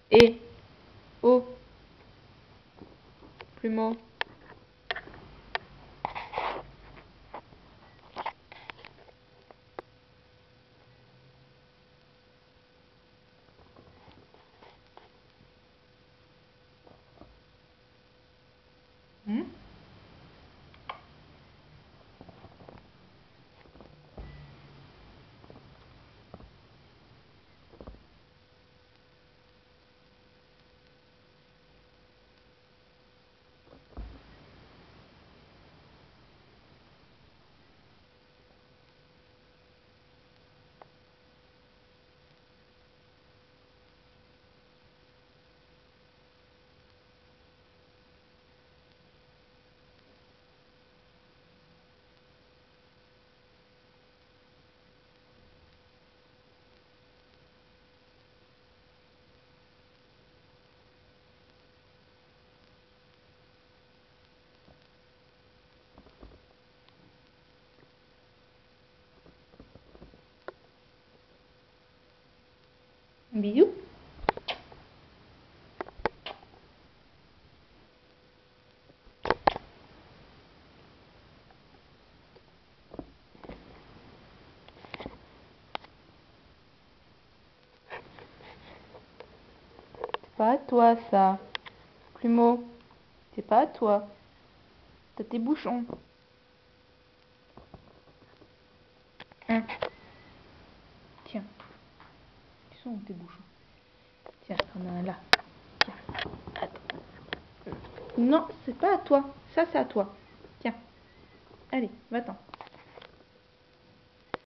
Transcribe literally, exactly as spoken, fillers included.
Et. Oh. Plumeau. Hmm? Un bisou. C'est pas à toi ça. Plumeau. C'est pas à toi. T'as tes bouchons. Hein. Tiens. Ils sont où tes bouchons? Tiens, on en a là. Tiens. Attends. Non, c'est pas à toi. Ça, c'est à toi. Tiens. Allez, va-t'en.